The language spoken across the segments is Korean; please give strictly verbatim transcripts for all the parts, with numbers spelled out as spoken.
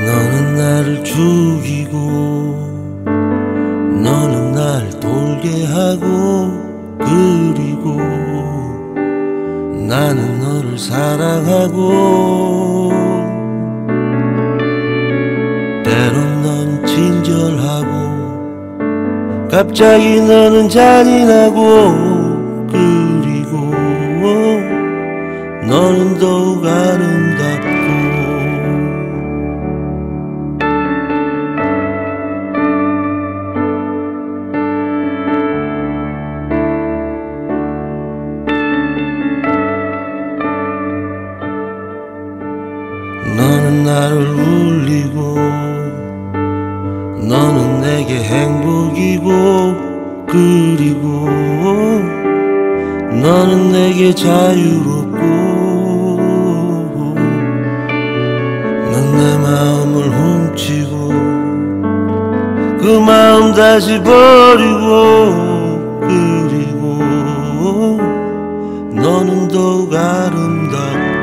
너는 나를 죽이고 너는 날 돌게 하고 그리고 나는 너를 사랑하고 때론 넌 친절하고 갑자기 너는 잔인하고 그리고 너는 더욱 아름답고 너는 나를 울리고 너는 내게 행복이고 그리고 너는 내게 자유롭고 넌 내 마음을 훔치고 그 마음 다시 버리고 그리고 너는 더욱 아름답고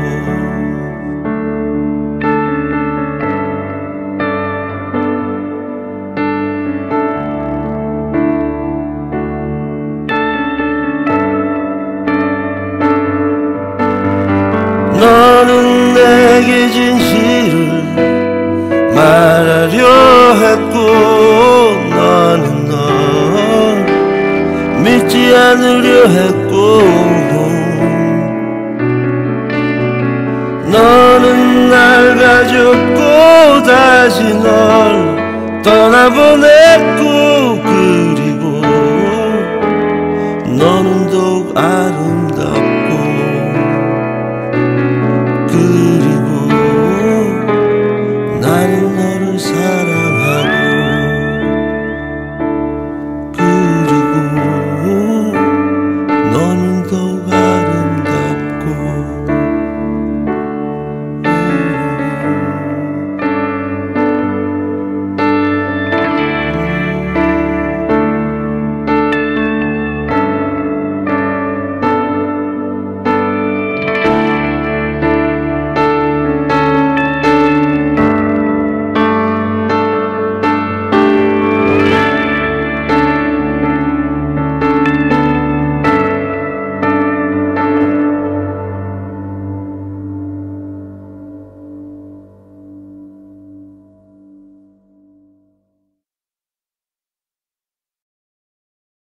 너는 내게 진실을 말하려 했고 너는 널 믿지 않으려 했고 너는 날 가졌고 다시 널 떠나보냈고 그리고 너는 더욱 아름답고 그리고 나는 너를 사랑해